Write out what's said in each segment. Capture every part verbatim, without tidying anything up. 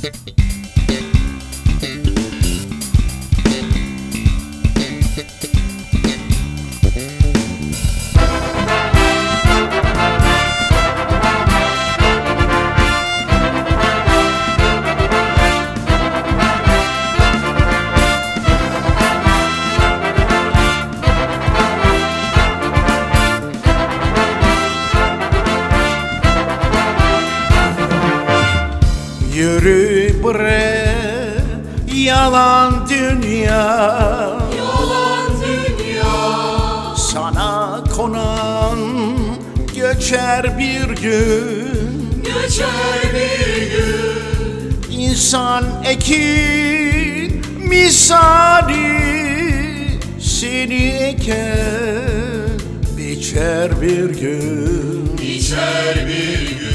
Yürü bre yalan dünya, yalan dünya. Sana konan göçer bir gün, Göçer bir gün. İnsan ekin misali seni eken biçer bir gün, Biçer bir gün.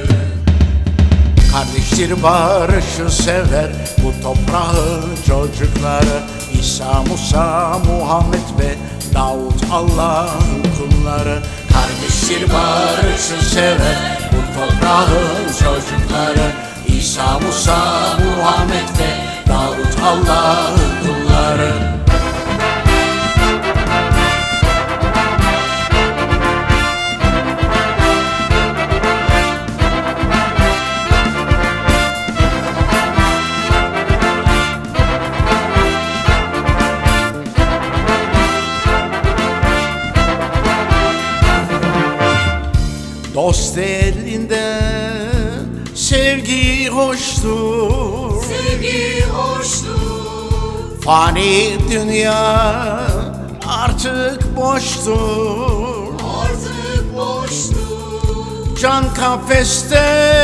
Kardeştir barışı sever bu toprağın çocukları, İsa, Musa, Muhammed ve Davut Allah'ın kulları. Kardeştir barışı sever bu toprağın çocukları, İsa, Musa, Muhammed ve Davut Allah'ın kulları. Dost elinden sevgi hoştur, Sevgi hoştur. Fani dünya artık boştur, Artık boştur. Can kafeste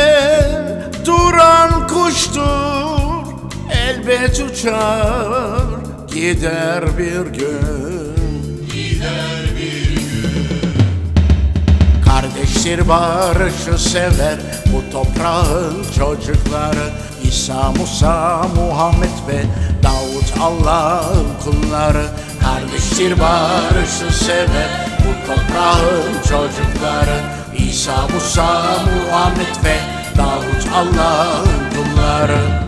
duran kuştur, elbet uçar gider bir gün, Gider bir gün. Kardeştir barışı sever bu toprağın çocukları, İsa, Musa, Muhammed ve Davut Allah'ın kulları. Kardeştir barışı sever bu toprağın çocukları, İsa, Musa, Muhammed ve Davut Allah'ın kulları.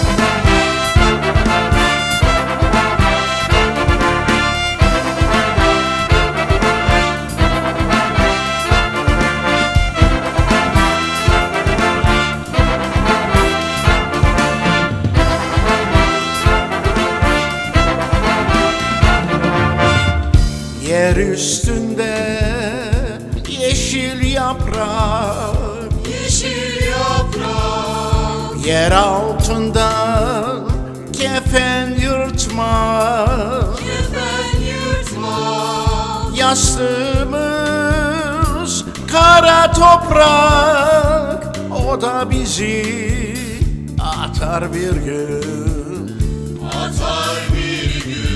Yer üstünde yeşil yaprak, Yeşil yaprak. yer altında kefen yırtma, Kefen yırtma. Yastığımız kara toprak, o da bizi atar bir gün, Atar bir gün.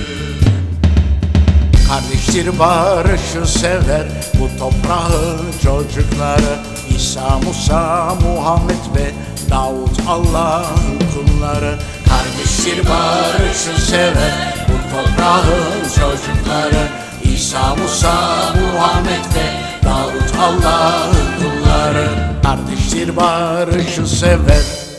Kardeştir barışı sever bu toprağın çocukları, İsa, Musa, Muhammed ve Davut Allah'ın kulları. Kardeştir barışı sever bu toprağın çocukları, İsa, Musa, Muhammed ve Davut Allah'ın kulları. Kardeştir barışı sever